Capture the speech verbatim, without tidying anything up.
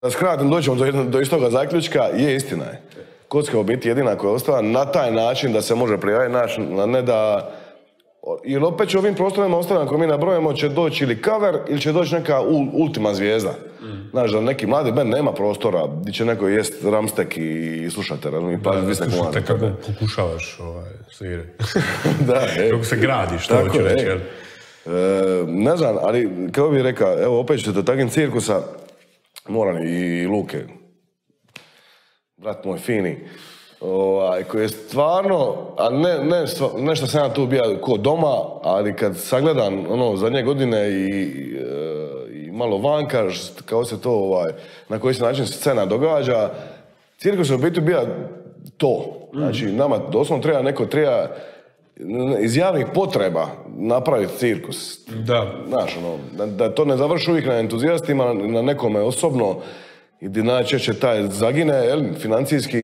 Da skratim, doćemo do, do istoga zaključka, je istina je. Kocka u biti jedina koja je ostala na taj način da se može prijaviti, naš, ne da... Jer opet će ovim prostorima ostavljamo, ako mi nabrojimo, će doći ili cover ili će doći neka ul, ultima zvijezda. Mm. Znaš, da neki mladi band nema prostora gdje će neko jest ramstek i slušate, razumiješ, pa visne komade. Slušate kako pokušavaš ovaj, svirati. Da, e. Kako se gradiš, to hoću reći, jel? E, ne znam, ali kako bih rekao, evo opet ćete takvim cirkusa, Moran i Luke, brat moj fini, ovaj, koji je stvarno, a ne, ne, nešto sam ja tu bio ko doma, ali kad sagledam ono, zadnje godine i, i malo vanka, kao se to, ovaj, na koji se način scena događa, cirkus je u biti bio to. Znači, nama doslovno treba neko, treba iz javnih potreba napraviti cirkus. Da. Znaš, ono, da, da to ne završi uvijek na entuzijastima, na nekome osobno, i gdje najčešće taj zagine, jel, financijski.